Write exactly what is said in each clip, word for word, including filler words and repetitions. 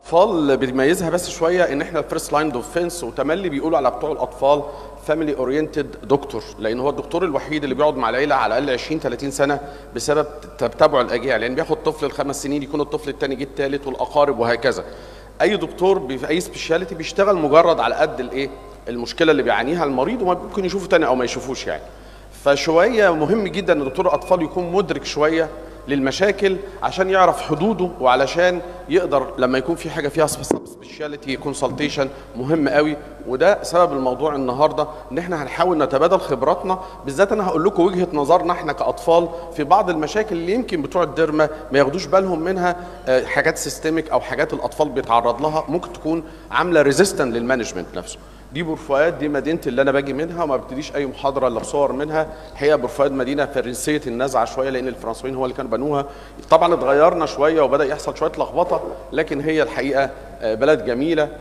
الاطفال بيميزها بس شويه ان احنا الفيرست لاين اوف ديفنس، وتملي بيقولوا على بتوع الاطفال فاميلي اورينتد دكتور، لان هو الدكتور الوحيد اللي بيقعد مع العيله على الاقل عشرين ثلاثين سنه بسبب تتابع الاجيال، يعني بياخد طفل الخمس سنين يكون الطفل الثاني جه الثالث والاقارب وهكذا. اي دكتور في اي سبيشاليتي بيشتغل مجرد على قد الايه المشكله اللي بيعانيها المريض، وما ممكن يشوفه تاني او ما يشوفوش يعني. فشويه مهم جدا ان دكتور الاطفال يكون مدرك شويه للمشاكل عشان يعرف حدوده، وعلشان يقدر لما يكون في حاجه فيها سبيشاليتي كونسلتيشن مهم قوي. وده سبب الموضوع النهارده، ان احنا هنحاول نتبادل خبراتنا، بالذات انا هقول لكم وجهه نظرنا احنا كاطفال في بعض المشاكل اللي يمكن بتوع الديرما ما ياخدوش بالهم منها، حاجات سيستميك او حاجات الاطفال بيتعرض لها ممكن تكون عامله ريزيستنت للمانجمنت نفسه. دي بورفؤاد، دي مدينتي اللي انا باجي منها وما ببتديش اي محاضره الا بصور منها. الحقيقه بورفؤاد مدينه فرنسيه النزعه شويه، لان الفرنسيين هو اللي كانوا بنوها. طبعا اتغيرنا شويه وبدا يحصل شويه لخبطه، لكن هي الحقيقه بلد جميله.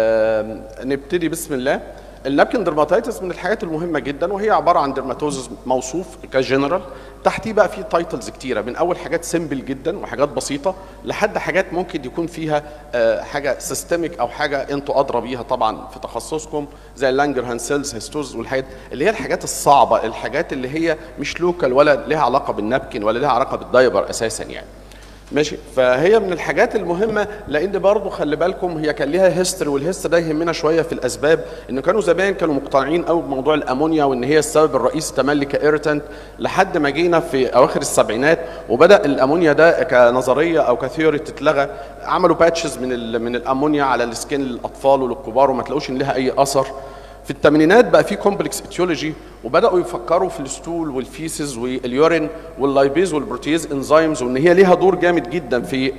نبتدي بسم الله. النابكن درماتيتس من الحاجات المهمه جدا، وهي عباره عن درماتوزس موصوف كجنرال، تحتيه بقى في تايتلز كتيره، من اول حاجات سيمبل جدا وحاجات بسيطه لحد حاجات ممكن يكون فيها حاجه سيستميك او حاجه انتوا ادرى بيها طبعا في تخصصكم، زي اللانجرهان سيلز هيستوز والحاجات اللي هي الحاجات الصعبه، الحاجات اللي هي مش لوكال ولا لها علاقه بالنابكن ولا لها علاقه بالدايبر اساسا يعني. ماشي. فهي من الحاجات المهمه، لان برضه خلي بالكم هي كان ليها هيستوري، والهيستوري ده يهمنا شويه في الاسباب، انه كانوا زمان كانوا مقتنعين قوي بموضوع الامونيا، وان هي السبب الرئيسي تملي كايرتنت، لحد ما جينا في اواخر السبعينات وبدا الامونيا ده كنظريه او كثيوري تتلغى. عملوا باتشز من من الامونيا على السكين للاطفال وللكبار وما تلاقوش ان لها اي اثر. في الثمانينات بقى في كومبلكس اتيولوجي، وبداوا يفكروا في الستول والفيسز واليورين واللايبيز والبروتيز انزيمز، وان هي ليها دور جامد جدا في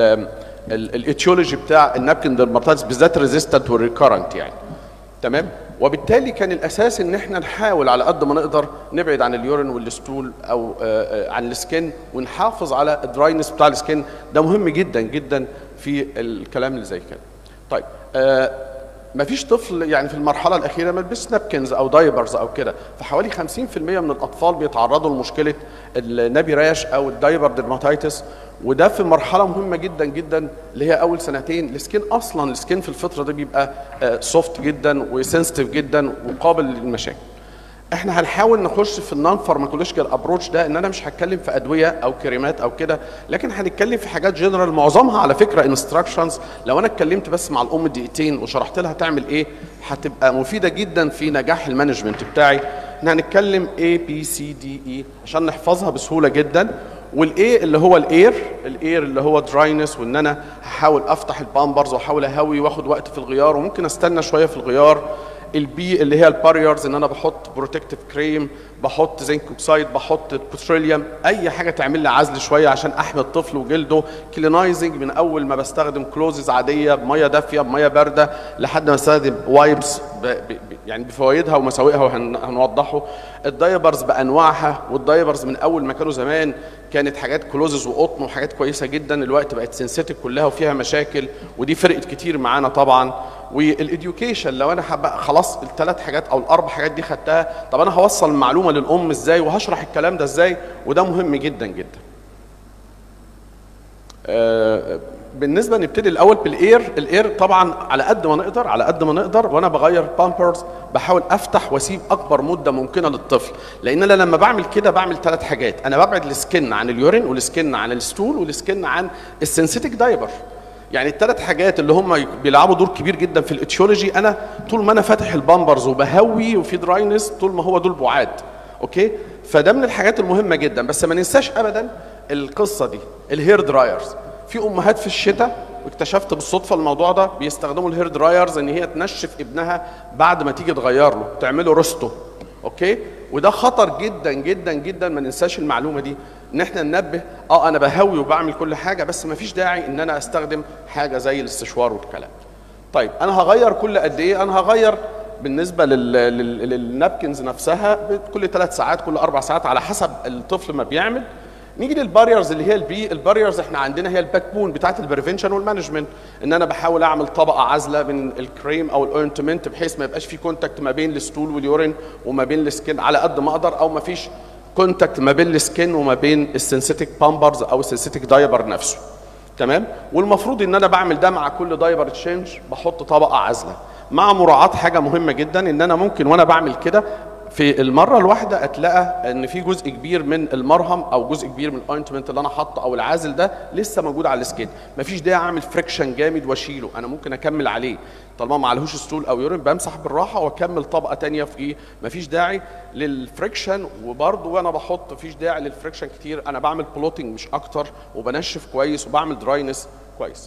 الاتيولوجي بتاع النابكن درماتيتس بالذات ريزيستنت والريكارنت يعني. تمام. وبالتالي كان الاساس ان احنا نحاول على قد ما نقدر نبعد عن اليورين والستول او عن السكن، ونحافظ على الدراينس بتاع السكن. ده مهم جدا جدا في الكلام اللي زي كده. طيب آه ما فيش طفل يعني في المرحله الاخيره ما بيلبسش نابكنز او دايبرز او كده، فحوالي خمسين في المية من الاطفال بيتعرضوا لمشكله النابي راش او الدايبر درماتيتس، وده في مرحله مهمه جدا جدا اللي هي اول سنتين. السكين اصلا السكين في الفتره دي بيبقى سوفت جدا وسنسيتيف جدا وقابل للمشاكل. احنا هنحاول نخش في النون فارماكولوجيكال ابروتش ده، ان انا مش هتكلم في ادويه او كريمات او كده، لكن هنتكلم في حاجات جنرال معظمها على فكره انستراكشنز. لو انا اتكلمت بس مع الام دقيقتين وشرحت لها تعمل ايه هتبقى مفيده جدا في نجاح المانجمنت بتاعي. احنا هنتكلم A B C D E عشان نحفظها بسهوله جدا. والاي اللي هو الاير، الاير اللي هو دراينس، وان انا هحاول افتح البامبرز واحاول اهوي واخد وقت في الغيار وممكن استنى شويه في الغيار. البي اللي هي الباريرز، ان انا بحط بروتكتيف كريم، بحط زنك اوكسايد، بحط بتروليوم، اي حاجه تعمل لي عزل شويه عشان احمي الطفل وجلده. كلينايزنج من اول ما بستخدم كلوزز عاديه بميه دافيه بميه بارده لحد ما استخدم وايبس يعني بفوائدها ومساوئها وهنوضحه. الدايبرز بانواعها، والدايبرز من اول ما كانوا زمان كانت حاجات كلوزز وقطن وحاجات كويسه جدا، الوقت بقت سنسيتيك كلها وفيها مشاكل، ودي فرقت كتير معانا طبعا. والاديوكيشن، لو انا حب خلاص الثلاث حاجات او الاربع حاجات دي خدتها، طب انا هوصل المعلومه للام ازاي وهشرح الكلام ده ازاي، وده مهم جدا جدا. آه بالنسبه نبتدي الاول بالاير. الاير طبعا على قد ما نقدر على قد ما نقدر وانا بغير بامبرز بحاول افتح واسيب اكبر مده ممكنه للطفل، لان انا لما بعمل كده بعمل ثلاث حاجات. انا ببعد السكن عن اليورين، والسكن عن الستول، والسكن عن السنسيتيك دايبر. يعني الثلاث حاجات اللي هم بيلعبوا دور كبير جدا في الاتيولوجي، انا طول ما انا فاتح البامبرز وبهوي وفي دراينس طول ما هو دول بعاد. اوكي، فده من الحاجات المهمه جدا. بس ما ننساش ابدا القصه دي، الهير درايرز. في امهات في الشتاء، واكتشفت بالصدفه الموضوع ده، بيستخدموا الهير درايرز ان هي تنشف ابنها بعد ما تيجي تغير له، تعمله روستو. اوكي، وده خطر جدا جدا جدا. ما ننساش المعلومه دي، ان احنا ننبه. اه انا بهوي وبعمل كل حاجه، بس ما فيش داعي ان انا استخدم حاجه زي الاستشوار والكلام. طيب انا هغير كل قد ايه؟ انا هغير بالنسبه للنابكنز نفسها كل ثلاث ساعات، كل اربع ساعات، على حسب الطفل ما بيعمل. نيجي للباريرز اللي هي البي. الباريرز احنا عندنا هي الباك بون بتاعت البريفنشن والمانجمنت، ان انا بحاول اعمل طبقه عازله من الكريم او الاورنتمنت بحيث ما يبقاش في كونتاكت ما بين الستول واليورين وما بين السكين على قد ما اقدر، او ما فيش كونتاكت ما بين السكين وما بين السنسيتيك بامبرز او السنسيتيك دايبر نفسه. تمام. والمفروض ان انا بعمل ده مع كل دايبر تشينج بحط طبقه عازله، مع مراعاه حاجه مهمه جدا ان انا ممكن وانا بعمل كده في المره الواحده اتلاقى ان في جزء كبير من المرهم او جزء كبير من الاوينتمنت اللي انا حاطه او العازل ده لسه موجود على السكين. مفيش داعي اعمل فريكشن جامد واشيله، انا ممكن اكمل عليه طالما ما عليهوش ستول او يورين، بمسح بالراحه واكمل طبقه ثانيه فوقيه. مفيش داعي للفريكشن، وبرده وانا بحط مفيش داعي للفريكشن كتير، انا بعمل بلوتنج مش اكتر، وبنشف كويس وبعمل دراينس كويس.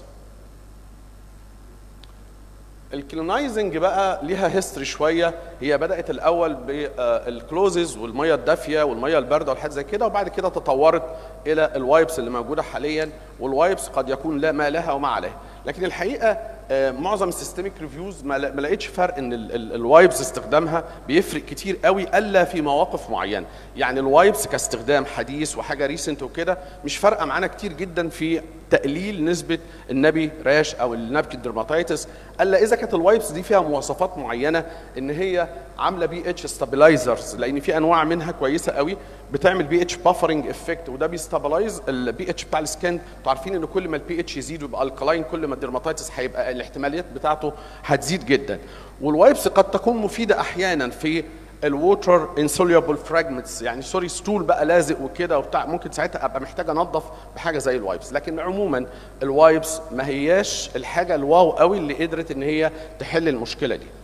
الكلينايزنج بقى ليها هيستوري شويه، هي بدات الاول بالكلوزز والميه الدافيه والميه البارده والحاجات زي كده، وبعد كده تطورت الى الوايبس اللي موجوده حاليا، والوايبس قد يكون لا ما لها وما عليها. لكن الحقيقه معظم السيستميك ريفيوز ما لقيتش فرق ان الوايبس استخدامها بيفرق كتير قوي الا في مواقف معينه. يعني الوايبس كاستخدام حديث وحاجه ريسنت وكده مش فارقه معانا كتير جدا في تقليل نسبه النبي راش او النبكي درماتيتس، الا اذا كانت الوايبس دي فيها مواصفات معينه ان هي عامله بي اتش ستابلايزرز، لان في انواع منها كويسه قوي بتعمل بي اتش بافرنج افكت، وده بيستابلايز البي اتش بتاع السكن. انتوا عارفين ان كل ما البي اتش يزيد ويبقى الكلاين كل ما الدرماتيتس هيبقى الاحتماليات بتاعته هتزيد جدا. والوايبس قد تكون مفيده احيانا في الووتر انسوليبل فراجمنتس، يعني سوري ستول بقى لازق وكده وبتاع، ممكن ساعتها ابقى محتاج انظف بحاجه زي الوايبس. لكن عموما الوايبس ما هياش الحاجه الواو قوي اللي قدرت ان هي تحل المشكله دي.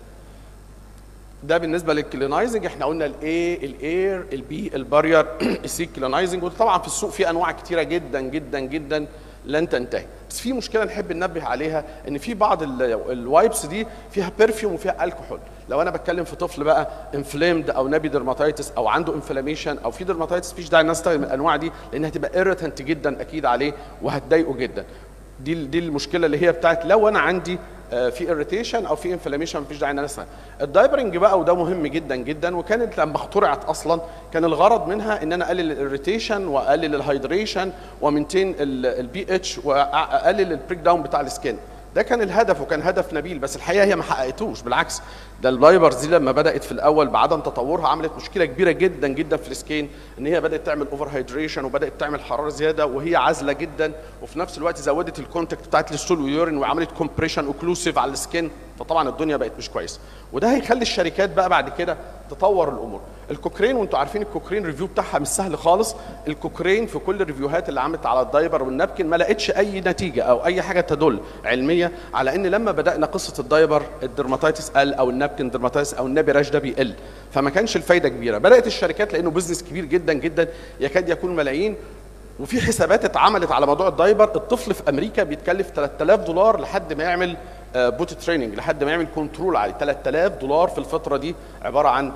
ده بالنسبه للكلينايزنج. احنا قلنا الاي الاير البي البارير السي كلينايزنج، وطبعا في السوق في انواع كتيره جدا جدا جدا لن تنتهي. بس في مشكله نحب ننبه عليها، ان في بعض الوايبس دي فيها برفيوم وفيها الكحول. لو انا بتكلم في طفل بقى انفليمد او نبي درماتيتس او عنده انفلاميشن او في درماتيتس، مفيش داعي الناس تستخدم الانواع دي لانها هتبقى ايريتنت جدا اكيد عليه وهتضايقه جدا. دي دي المشكله اللي هي بتاعت لو انا عندي في اريتيشن او في انفلاميشن مفيش داعي ان انا استخدم الدايبرنج بقى، وده مهم جدا جدا. وكانت لما اخترعت اصلا كان الغرض منها ان انا اقلل الاريتيشن واقلل الهايدريشن ومنتين البي اتش واقلل البريك داون بتاع السكين. ده كان الهدف، وكان هدف نبيل، بس الحقيقه هي ما حققتوش. بالعكس، ده الفايبرز دي لما بدات في الاول بعدم تطورها عملت مشكله كبيره جدا جدا في السكين، ان هي بدات تعمل اوفر هايدريشن وبدات تعمل حراره زياده وهي عازله جدا، وفي نفس الوقت زودت الكونتاكت بتاعت الستول ويورين وعملت كومبريشن اوكلوسيف على السكين، فطبعا الدنيا بقت مش كويسه. وده هيخلي الشركات بقى بعد كده تطور الامور. الكوكرين، وانتم عارفين الكوكرين ريفيو بتاعها مش سهل خالص. الكوكرين في كل الريفيوهات اللي عملت على الدايبر والنابكن ما لقتش اي نتيجه او اي حاجه تدل علميه على ان لما بدانا قصه الدايبر الدرماتيتس قل او النابكن درماتيتس او النبي راش ده بيقل، فما كانش الفايده كبيره. بدات الشركات لانه بزنس كبير جدا جدا يكاد يكون ملايين، وفي حسابات اتعملت على موضوع الدايبر. الطفل في امريكا بيتكلف ثلاثة آلاف دولار لحد ما يعمل بوت تريننج، لحد ما يعمل كنترول عليه. ثلاثة آلاف دولار في الفتره دي عباره عن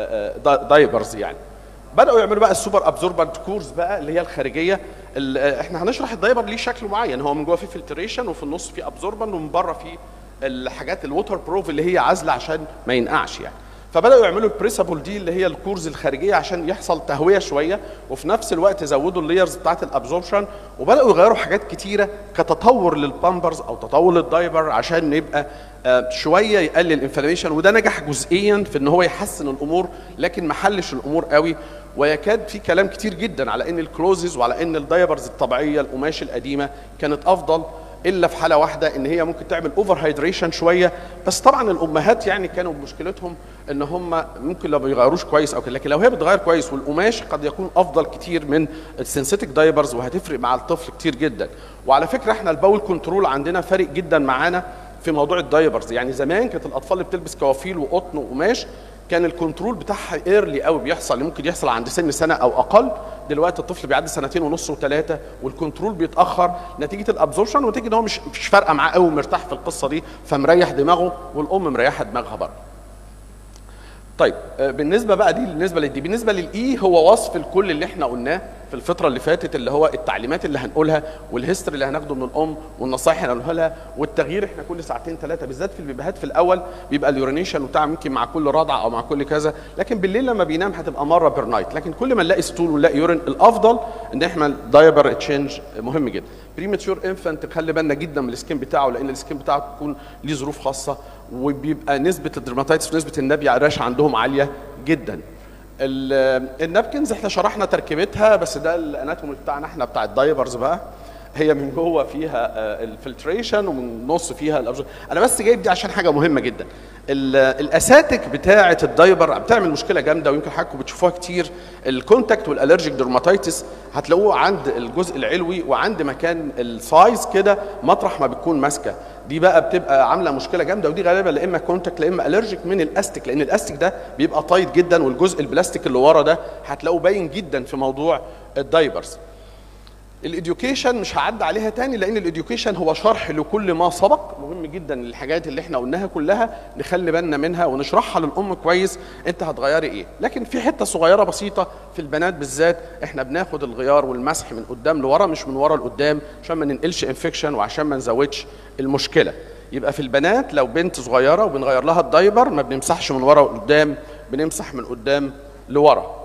دايبرز يعني. بداوا يعملوا بقى السوبر ابزوربنت كورز بقى اللي هي الخارجيه. احنا هنشرح الدايبر ليه شكل معين، هو من جوه فيه فلتريشن وفي النص فيه ابزوربنت ومن بره فيه الحاجات الووتر بروف اللي هي عازله عشان ما ينقعش يعني. فبداوا يعملوا البريسابل دي اللي هي الكورز الخارجيه عشان يحصل تهويه شويه، وفي نفس الوقت زودوا اللايرز بتاعت الابزوربشن، وبداوا يغيروا حاجات كتيره كتطور للبامبرز او تطور للدايبر عشان يبقى شويه يقلل الانفلاميشن. وده نجح جزئيا في ان هو يحسن الامور، لكن ما حلش الامور قوي. ويكاد في كلام كتير جدا على ان الكلوزز وعلى ان الدايبرز الطبيعيه القماش القديمه كانت افضل، الا في حاله واحده ان هي ممكن تعمل اوفر هايدريشن شويه. بس طبعا الامهات يعني كانوا مشكلتهم ان هم ممكن لو بيغيروش كويس او كده، لكن لو هي بتغير كويس والقماش قد يكون افضل كتير من السينثيتك دايبرز، وهتفرق مع الطفل كتير جدا. وعلى فكره احنا الباول كنترول عندنا فارق جدا معانا في موضوع الدايبرز. يعني زمان كانت الاطفال اللي بتلبس كوافيل وقطن وقماش كان الكنترول بتاعها ايرلي قوي، بيحصل ممكن يحصل عند سن سنه او اقل. دلوقتي الطفل بيعدي سنتين ونص وثلاثه والكنترول بيتاخر نتيجه الابزوربشن، ونتيجه ان هو مش مش فارقه معاه قوي ومرتاح في القصه دي، فمريح دماغه والام مريحه دماغها برضه. طيب بالنسبه بقى دي بالنسبه للدي. بالنسبه للاي هو وصف الكل اللي احنا قلناه في الفتره اللي فاتت، اللي هو التعليمات اللي هنقولها والهيستوري اللي هناخده من الام والنصائح اللي هنقولها لها والتغيير. احنا كل ساعتين ثلاثه بالذات في البيبيهات في الاول بيبقى اليورينيشن بتاع يمكن مع كل رضعه او مع كل كذا، لكن بالليل لما بينام هتبقى مره بير نايت. لكن كل ما نلاقي ستول ونلاقي يورين الافضل ان احنا دايبر تشينج مهم جدا. بريماتشور انفانت خلي بالنا جدا من السكين بتاعه، لان السكين بتاعه تكون ليه ظروف خاصه، وبيبقى نسبه الدرماتيتس ونسبه النبي راش عندهم عاليه جدا. النابكنز احنا شرحنا تركيبتها، بس ده الاناتومي بتاعنا احنا بتاع الدايبرز بقى. هي من جوه فيها الفلتريشن ومن النص فيها الابزورب. انا بس جايب دي عشان حاجه مهمه جدا. الاساتك بتاعه الدايبر بتعمل مشكله جامده، ويمكن حضراتكم بتشوفوها كتير. الكونتاكت والالرجيك درماتيتس هتلاقوه عند الجزء العلوي وعند مكان السايز كده مطرح ما بتكون ماسكه، دي بقى بتبقى عامله مشكله جامده، ودي غالبا لا اما كونتاكت لا اما الرجيك من الاستك، لان الاستك ده بيبقى طايت جدا، والجزء البلاستيك اللي ورا ده هتلاقوه باين جدا في موضوع الدايبرز. الاديوكيشن مش هعدي عليها تاني، لان الاديوكيشن هو شرح لكل ما سبق، مهم جدا الحاجات اللي احنا قلناها كلها نخلي بالنا منها ونشرحها للام كويس انت هتغيري ايه. لكن في حته صغيره بسيطه في البنات بالذات، احنا بناخد الغيار والمسح من قدام لورا مش من ورا لقدام، عشان ما ننقلش انفكشن وعشان ما نزودش المشكله. يبقى في البنات لو بنت صغيره وبنغير لها الدايبر ما بنمسحش من ورا وقدام، بنمسح من قدام لورا.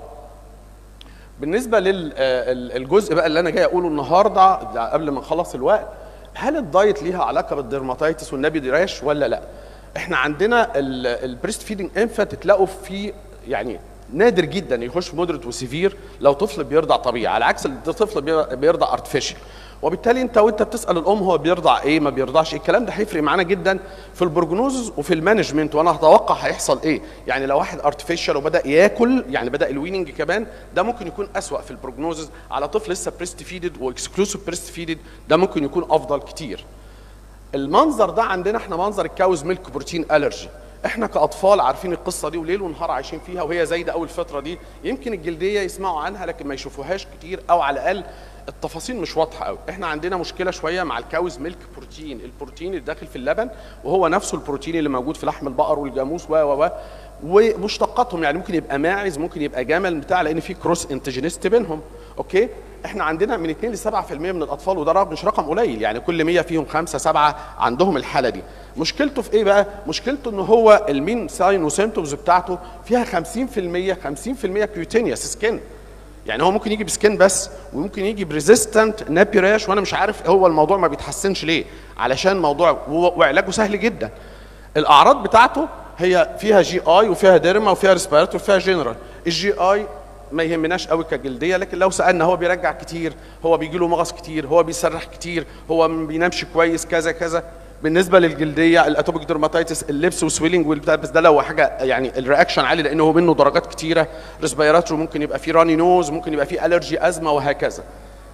بالنسبه للجزء بقى اللي انا جاي اقوله النهارده قبل ما نخلص الوقت، هل الدايت ليها علاقه بالديرماتيتس والنبي راش ولا لا؟ احنا عندنا البريست فيدنج انفانت تلاقوا في يعني نادر جدا يخش في مودريت وسيفير لو طفل بيرضع طبيعي، على عكس الطفل بيرضع ارتفيشال. وبالتالي انت وانت بتسال الام هو بيرضع ايه ما بيرضعش ايه، الكلام ده هيفرق معانا جدا في البروجنوز وفي المانجمنت، وانا هتوقع هيحصل ايه. يعني لو واحد ارتفيشال وبدا ياكل يعني بدا الويننج كمان، ده ممكن يكون اسوأ في البروجنوز. على طفل لسه بريست فيدد واكسكلوسيف بريست فيدد ده ممكن يكون افضل كتير. المنظر ده عندنا احنا منظر الكاوز ميلك بروتين الرجي، احنا كاطفال عارفين القصه دي وليل ونهار عايشين فيها، وهي زايده قوي الفتره دي، يمكن الجلديه يسمعوا عنها لكن ما يشوفوهاش كتير، او على الاقل التفاصيل مش واضحه قوي. احنا عندنا مشكله شويه مع الكاوز ميلك بروتين، البروتين اللي داخل في اللبن وهو نفسه البروتين اللي موجود في لحم البقر والجاموس و و و ومشتقاتهم، يعني ممكن يبقى ماعز ممكن يبقى جمل بتاع، لان في كروس انتجينيست بينهم. اوكي، احنا عندنا من اتنين ل سبعة في المية من الاطفال، وده مش رقم قليل، يعني كل مية فيهم خمسة سبعة عندهم الحاله دي. مشكلته في ايه بقى؟ مشكلته ان هو المين ساين وسيمتومز بتاعته فيها خمسين في المية خمسين في المية كيوتينيوس سكين، يعني هو ممكن يجي بسكين بس، وممكن يجي بريزيستنت نابي راش، وانا مش عارف هو الموضوع ما بيتحسنش ليه، علشان موضوع وعلاجه سهل جدا. الاعراض بتاعته هي فيها جي اي وفيها ديرما وفيها ريسبيراتوري وفيها جنرال. الجي اي ما يهمناش قوي كجلديه، لكن لو سالنا هو بيرجع كتير، هو بيجي له مغص كتير، هو بيسرح كتير، هو ما بينامش كويس، كذا كذا. بالنسبه للجلديه الاتوبيك درماتيتس اللبس وسويلنج والبتاع، بس ده لو حاجه يعني الرياكشن عالي لانه هو منه درجات كتيره. ريسبيراتوري ممكن يبقى فيه راني نوز، ممكن يبقى فيه الرجي ازمه وهكذا.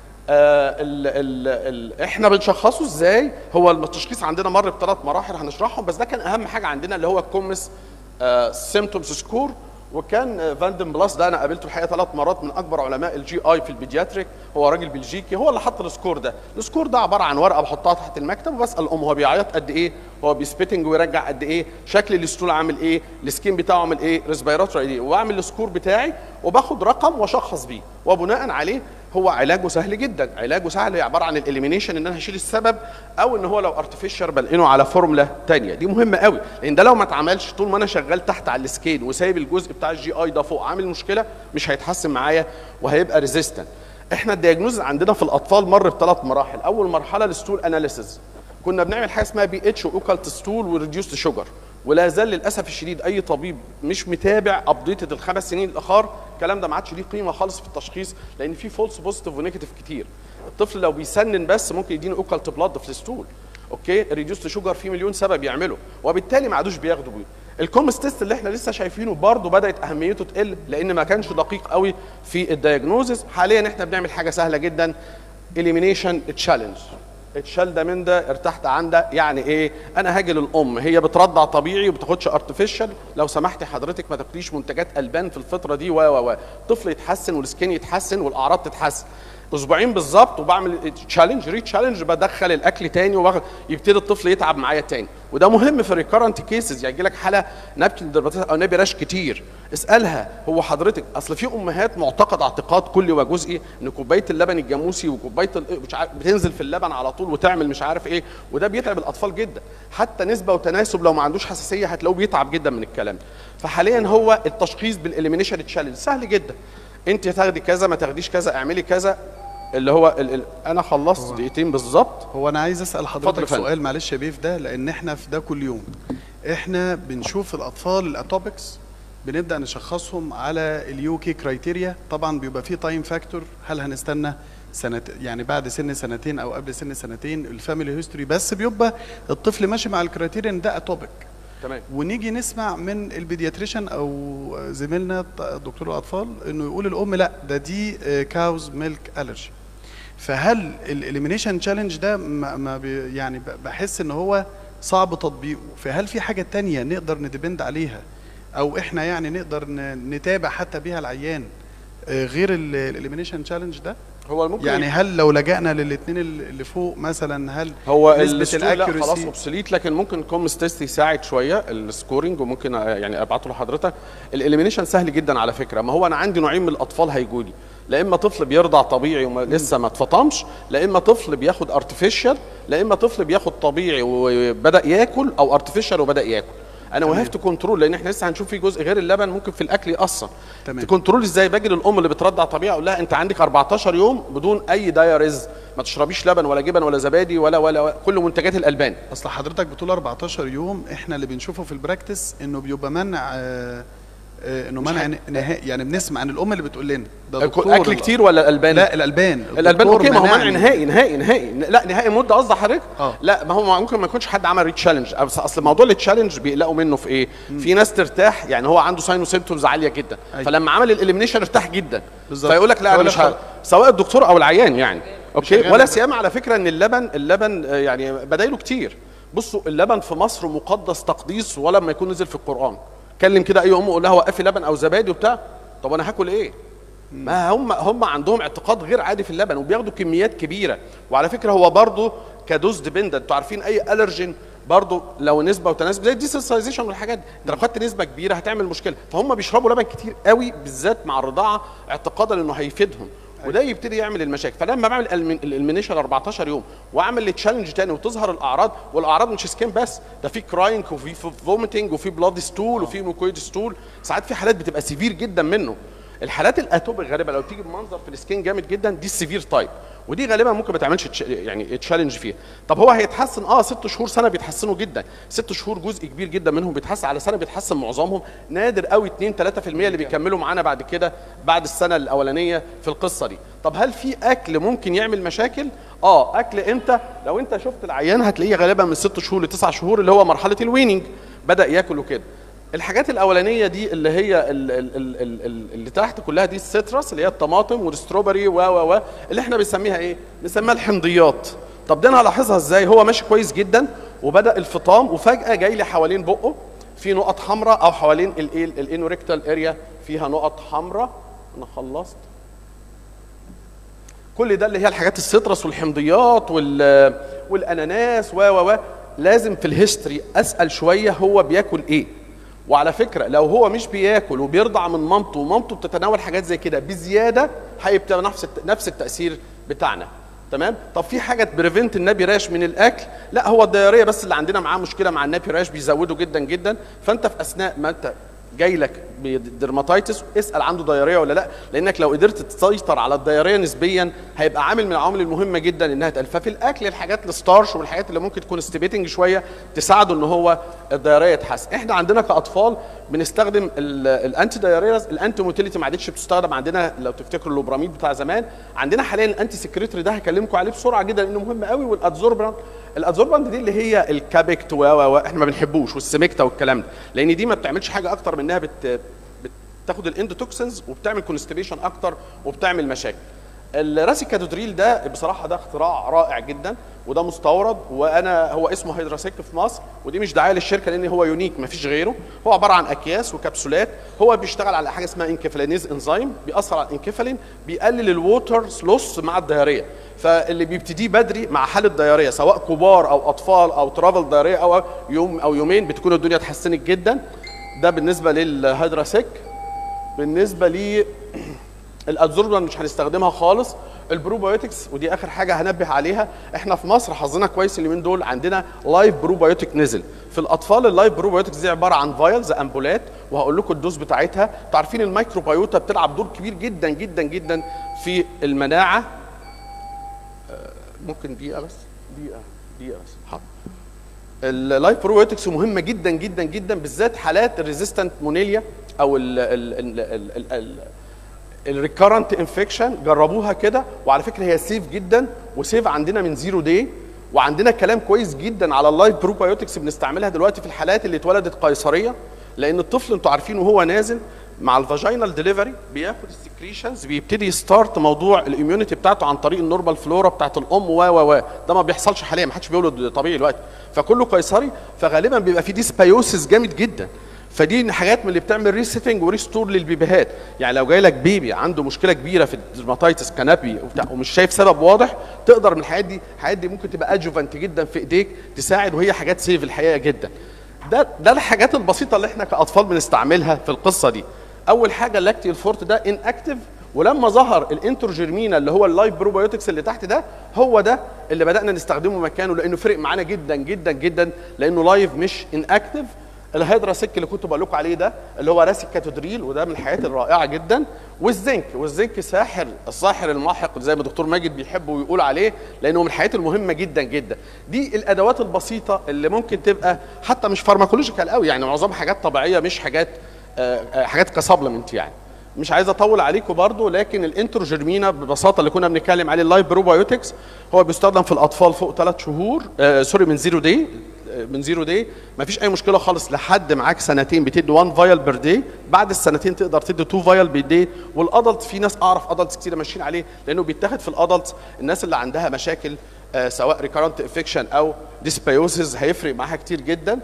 آه ال ال ال احنا بنشخصه ازاي؟ هو التشخيص عندنا مر بثلاث مراحل هنشرحهم، بس ده كان اهم حاجه عندنا اللي هو الكومس سيمتومز سكور. وكان فاندن بلاس ده انا قابلته الحقيقه ثلاث مرات، من اكبر علماء الجي اي في البيدياتريك، هو راجل بلجيكي، هو اللي حط السكور ده. السكور ده عباره عن ورقه بحطها تحت المكتب وبسال الام هو بيعيط قد ايه، هو بيسبيتنج ويرجع قد ايه، شكل الستول عامل ايه، السكين بتاعه عامل ايه، ريسبيراتوري ايه، واعمل السكور بتاعي وباخد رقم واشخص بيه، وبناء عليه هو علاجه سهل جدا. علاجه سهل، عباره عن الاليمينيشن، ان انا هشيل السبب، او ان هو لو ارتفيشال بلقينه على فورمولا ثانيه. دي مهمه قوي، لان ده لو ما اتعملش طول ما انا شغال تحت على السكين وسايب الجزء بتاع الجي اي ده فوق عامل مشكله، مش هيتحسن معايا وهيبقى ريزيستنت. احنا الدياجنوز عندنا في الاطفال مر بثلاث مراحل. اول مرحله الستول اناليسيز، كنا بنعمل حاجه اسمها بي اتش واوكالت ستول وريديوست شوجر، ولا زال للاسف الشديد اي طبيب مش متابع ابديتد الخمس سنين الاخر، الكلام ده ما عادش ليه قيمه خالص في التشخيص، لان في فولس بوزيتيف ونيجاتيف كتير. الطفل لو بيسنن بس ممكن يديني اوكالت بلاد في الستول، اوكي، الريديوست شوجر في مليون سبب يعمله، وبالتالي ما عادوش بياخدوا بيه. الكومس تيست اللي احنا لسه شايفينه برضه بدات اهميته تقل، لان ما كانش دقيق قوي في الدايجنوزز. حاليا احنا بنعمل حاجه سهله جدا، اليمينيشن تشالنج، اتشال ده من ده ارتحت عن ده. يعني ايه؟ انا هاجي للام هي بترضع طبيعي وما بتاخدش ارتفيشال، لو سمحتي حضرتك ما تاكليش منتجات البان في الفتره دي و و و الطفل يتحسن والسكين يتحسن والاعراض تتحسن. اسبوعين بالظبط وبعمل تشالنج ري تشالنج، بدخل الاكل تاني ويبتدي الطفل يتعب معايا تاني. وده مهم في الريكارنت كيسز، يعني يجي لك حاله نبكي درماتيتس او نبي راش كتير، اسالها هو حضرتك، اصل في امهات معتقد اعتقاد كلي وجزئي ان كوبايه اللبن الجاموسي وكوبايه مش عارف بتنزل في اللبن على طول وتعمل مش عارف ايه، وده بيتعب الاطفال جدا. حتى نسبه وتناسب لو ما عندوش حساسيه هتلاقوه بيتعب جدا من الكلام ده. فحاليا هو التشخيص بالاليمينيشن تشالنج سهل جدا، انت تاخدي كذا ما تاخديش كذا اعملي كذا، اللي هو ال ال انا خلصت دقيقتين بالظبط. هو انا عايز اسال حضرتك سؤال معلش يا بيه في ده، لان احنا في ده كل يوم احنا بنشوف الاطفال الاتوبكس بنبدا نشخصهم على اليو كي كرايتيريا، طبعا بيبقى فيه تايم فاكتور، هل هنستنى سنة يعني بعد سن سنتين او قبل سن سنتين الفاميلي هيستوري، بس بيبقى الطفل ماشي مع الكرايتيريان ده اتوبيك. تمام. ونيجي نسمع من البيدياتريشن او زميلنا دكتور الاطفال انه يقول الام لا ده دي كاوز ميلك الرجي. فهل الاليمينيشن تشالنج ده ما يعني بحس ان هو صعب تطبيقه، فهل في حاجه تانية نقدر ندبند عليها او احنا يعني نقدر نتابع حتى بيها العيان غير الاليمينيشن تشالنج ده؟ هو ممكن يعني هل لو لجأنا للاثنين اللي فوق مثلا هل هو نسبه الاكيوريسي خلاص اوبسوليت، لكن ممكن كومس تيست يساعد شويه السكورنج، وممكن يعني ابعته لحضرتك. الاليمينيشن سهل جدا على فكره. ما هو انا عندي نوعين من الاطفال هيجوا لي، لا اما طفل بيرضع طبيعي ولسه ما اتفطمش، لا اما طفل بياخد ارتفيشال، لا اما طفل بياخد طبيعي وبدا ياكل، او ارتفيشال وبدا ياكل. انا وهفت كنترول، لان احنا لسه هنشوف في جزء غير اللبن ممكن في الاكل ياثر. تكنترول ازاي؟ باجي للام اللي بترضع طبيعي اقول لها انت عندك أربعتاشر يوم بدون اي دايريز، ما تشربيش لبن ولا جبن ولا زبادي ولا ولا, ولا كل منتجات الالبان. اصل حضرتك بتقول أربعتاشر يوم، احنا اللي بنشوفه في البراكتس انه بيبقى منع آه انه منع نهائي. يعني بنسمع عن الام اللي بتقول لنا ده اكل كتير ولا الالبان؟ لا الالبان. الالبان اوكي، ما هو منع نهائي نهائي نهائي. لا نهائي مده قصدي حضرتك؟ آه. لا ما هو ممكن ما يكونش حد عمل ريتشالنج. اصل موضوع التشالنج بيقلقوا منه في ايه؟ مم. في ناس ترتاح، يعني هو عنده ساينو سيمبتومز عاليه جدا، أي. فلما عمل الاليمينيشن ارتاح جدا، فيقول لك لا انا مش ه... سواء الدكتور او العيان يعني اوكي. ولا سيما على فكره ان اللبن اللبن يعني بدايله كتير. بصوا اللبن في مصر مقدس تقديس ولا ما يكون نزل في القران. كلم كده اي ام قول لها وقفي لبن او زبادي وبتاع، طب انا هاكل ايه؟ ما هم هم عندهم اعتقاد غير عادي في اللبن، وبياخدوا كميات كبيره. وعلى فكره هو برضه كدوز ديبندنت، انتوا عارفين اي الرجين برضه لو نسبه وتناسب زي الديسنسايزيشن والحاجات دي، انت لو خدت نسبه كبيره هتعمل مشكله. فهم بيشربوا لبن كتير قوي بالذات مع الرضاعه اعتقادا انه هيفيدهم، وده يبتدي يعمل المشاكل. فلما بعمل الالمينيشن أربعتاشر يوم واعمل التشالنج تاني وتظهر الاعراض، والاعراض مش سكين بس، ده في كراينج وفي فوميتنج وفي بلاد ستول وفي موكويد ستول، ساعات في حالات بتبقى سيفير جدا منه. الحالات الاتوبيك غالبا لو تيجي بمنظر في السكين جامد جدا دي السيفير تايب، ودي غالبا ممكن ما تعملش يعني تشالنج فيها. طب هو هيتحسن اه ست شهور سنه بيتحسنوا جدا، ست شهور جزء كبير جدا منهم بيتحسن، على سنه بيتحسن معظمهم، نادر قوي اتنين تلاتة في المية اللي بيكملوا معانا بعد كده بعد السنه الاولانيه في القصه دي. طب هل في اكل ممكن يعمل مشاكل؟ اه اكل امتى؟ لو انت شفت العيان هتلاقيه غالبا من ست شهور لتسع شهور اللي هو مرحله الويننج، بدا ياكل وكده. الحاجات الاولانيه دي اللي هي ال ال ال ال اللي تحت كلها دي السيترس اللي هي الطماطم والستروبري و و و اللي احنا بنسميها ايه؟ بنسميها الحمضيات. طب ده انا هلاحظها ازاي؟ هو ماشي كويس جدا وبدا الفطام وفجاه جاي لي حوالين بقه في نقط حمراء، او حوالين الايه الانوريكتال اريا فيها نقط حمراء. انا خلصت. كل ده اللي هي الحاجات السيترس والحمضيات وال والاناناس و و و لازم في الهيستوري اسال شويه هو بياكل ايه. وعلى فكره لو هو مش بياكل وبيرضع من مامته ومامته بتتناول حاجات زي كده بزياده هيبقى نفس نفس التاثير بتاعنا. تمام؟ طب في حاجه تبريفنت النابي راش من الاكل؟ لا هو الدياريه بس اللي عندنا معاه مشكله مع النابي راش، بيزوده جدا جدا. فانت في اثناء ما انت جاي لك بدرماتايتس اسال عنده دياريه ولا لا، لانك لو قدرت تسيطر على الدياريه نسبيا هيبقى عامل من العوامل المهمه جدا انها تقل. ففي الاكل الحاجات الستارش والحاجات اللي ممكن تكون ستيبيتنج شويه تساعده ان هو الدياريه تحسن. احنا عندنا كاطفال بنستخدم الانتي دياريز، الانتي موتيليتي ما عادتش بتستخدم عندنا. لو تفتكروا اللوبراميد بتاع زمان، عندنا حاليا الانتي سكريتري ده هكلمكم عليه بسرعه جدا لانه مهم قوي. والادزوربانت، الادزوربانت دي اللي هي الكابكت و و احنا ما بنحبوش، والسمكتا والكلام ده، لان دي ما بتعملش حاجه اكتر من انها بت بتاخد الاندوتوكسنز وبتعمل كونستيبيشن اكتر وبتعمل مشاكل. الراسيكادودريل ده بصراحه ده اختراع رائع جدا، وده مستورد، وانا هو اسمه هيدراسيك في مصر، ودي مش دعايه للشركه لان هو يونيك ما فيش غيره. هو عباره عن اكياس وكبسولات، هو بيشتغل على حاجه اسمها انكفالينيز انزيم، بيأثر على الانكفالين، بيقلل الووتر لوس مع الدياريه. فاللي بيبتديه بدري مع حاله دياريه سواء كبار او اطفال او ترافل دياريه او يوم او يومين بتكون الدنيا اتحسنت جدا. ده بالنسبه للهيدراسيك. بالنسبه لي الادزوربان مش هنستخدمها خالص. البروبايوتكس ودي اخر حاجه هنبه عليها، احنا في مصر حظنا كويس اليومين دول عندنا لايف بروبايوتك نزل في الاطفال. اللايف بروبايوتكس دي عباره عن فايلز امبولات، وهقول لكم الدوز بتاعتها. انتوا عارفين الميكروبايوتا بتلعب دور كبير جدا جدا جدا في المناعه. ممكن دقيقه بس، دقيقه دقيقه بس حاضر. اللايف بروبايوتكس مهمه جدا جدا جدا، بالذات حالات الريزيستنت مونيليا او ال ال ال ال ال الريكارنت انفكشن جربوها كده، وعلى فكره هي سيف جدا، وسيف عندنا من زيرو داي، وعندنا كلام كويس جدا على اللايف بروبايوتكس بنستعملها دلوقتي في الحالات اللي اتولدت قيصريه، لان الطفل انتوا عارفين وهو نازل مع الفاجينال ديليفري بياخد السكريشنز، بيبتدي يستارت موضوع الاميونيتي بتاعته عن طريق النورمال فلورا بتاعت الام و و و ده ما بيحصلش حاليا، ما حدش بيولد طبيعي دلوقتي، فكله قيصري، فغالبا بيبقى في ديسبايوسيس جامد جدا. فدي حاجات من اللي بتعمل ريسيتنج وريستور للبيبيهات. يعني لو جاي لك بيبي عنده مشكله كبيره في الدرماتيتس كنابي ومش شايف سبب واضح، تقدر من الحاجات دي، الحاجات دي ممكن تبقى ادجوفنت جدا في ايديك تساعد، وهي حاجات سيف الحقيقه جدا. ده ده الحاجات البسيطه اللي احنا كاطفال بنستعملها في القصه دي. اول حاجه اللاكتيل فورت ده ان اكتف، ولما ظهر الانتروجيرمينا اللي هو اللايف بروبايوتكس اللي تحت ده، هو ده اللي بدانا نستخدمه مكانه، لانه فرق معانا جدا جدا جدا، لانه لايف مش ان اكتف. الهيدراسيك اللي كنت بقول لكم عليه ده اللي هو راسي كاتودريل، وده من الحاجات الرائعه جدا. والزنك، والزنك ساحر، الساحر الماحق زي ما الدكتور ماجد بيحب ويقول عليه، لانه من الحاجات المهمه جدا جدا. دي الادوات البسيطه اللي ممكن تبقى حتى مش فارماكولوجيكال قوي، يعني معظمها حاجات طبيعيه، مش حاجات آه حاجات كسبلمنت. يعني مش عايز اطول عليكم برضو، لكن الانتروجيرمينا ببساطه اللي كنا بنتكلم عليه اللايف بروبايوتكس، هو بيستخدم في الاطفال فوق ثلاث شهور آه سوري من زيرو داي، من زيرو داي ما فيش اي مشكله خالص، لحد معاك سنتين بتدي واحد فايل بير داي، بعد السنتين تقدر تدي اتنين فايل بير داي. والادلت في ناس اعرف ادلتس كتير ماشيين عليه، لانه بيتاخد في الادلتس الناس اللي عندها مشاكل آه سواء ريكارنت انفكشن او ديسبايوسيس، هيفرق معاها كتير جدا.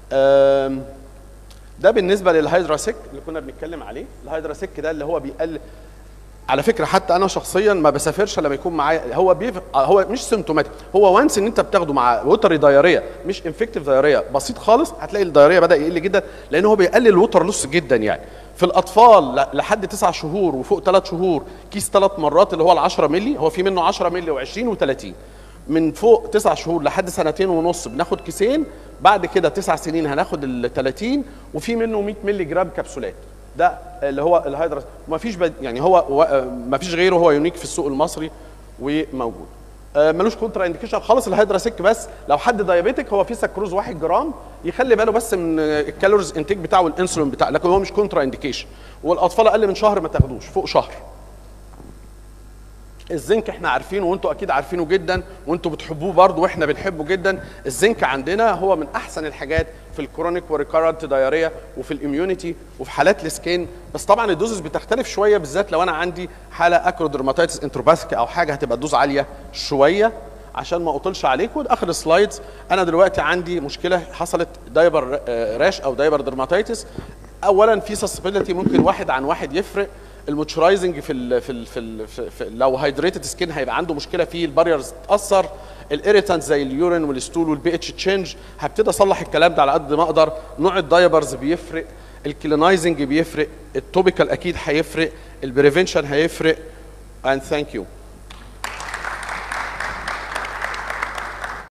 ده بالنسبه للهيدراسيك اللي كنا بنتكلم عليه. الهيدراسيك ده اللي هو بيقلل، على فكره حتى انا شخصيا ما بسافرش لما يكون معايا، هو بيف... هو مش سيمتوماتيك، هو وانس ان انت بتاخده مع ووتر دايريه مش انفكتيف دايريه بسيط خالص، هتلاقي الدايريه بدا يقل جدا، لان هو بيقلل الوتر لوس جدا. يعني في الاطفال لحد تسع شهور وفوق ثلاث شهور كيس ثلاث مرات اللي هو ال عشرة مللي، هو في منه عشرة مللي وعشرين وثلاثين. من فوق تسع شهور لحد سنتين ونص بناخد كيسين، بعد كده تسع سنين هناخد ال ثلاثين، وفي منه مية مللي جرام كبسولات. ده اللي هو الهيدرا، ما فيش بد... يعني هو ما فيش غيره، هو يونيك في السوق المصري وموجود. آه ملوش كونترا انديكيشن خالص الهيدراسيك، بس لو حد دايابيتك هو في سكروز واحد جرام، يخلي باله بس من الكالوريز انتيك بتاعه والانسولين بتاعه، لكن هو مش كونترا انديكيشن. والاطفال اقل من شهر ما تاخدوش، فوق شهر. الزنك احنا عارفينه وانتوا اكيد عارفينه جدا، وانتوا بتحبوه برضه واحنا بنحبه جدا. الزنك عندنا هو من احسن الحاجات في الكرونيك وريكارنت دايريا وفي الاميونيتي وفي حالات السكين، بس طبعا الدوزز بتختلف شويه، بالذات لو انا عندي حاله اكرودرماتيتس انتروباثيك او حاجه هتبقى الدوز عاليه شويه. عشان ما اطولش عليكم، اخر السلايدز، انا دلوقتي عندي مشكله حصلت دايبر راش او دايبر درماتيتس. اولا في سسبيلتي ممكن واحد عن واحد يفرق، الموتشرايزنج في ال في ال في, ال في, في لو هايدريتد سكين هيبقى عنده مشكله فيه، الباريرز تاثر، الاريتانت زي اليورين والستول والبي اتش تشينج، هبتدي اصلح الكلام ده على قد ما اقدر. نوع الدايبرز بيفرق، الكلينايزنج بيفرق، التوبيكال اكيد هيفرق، البريفنشن هيفرق. and thank you.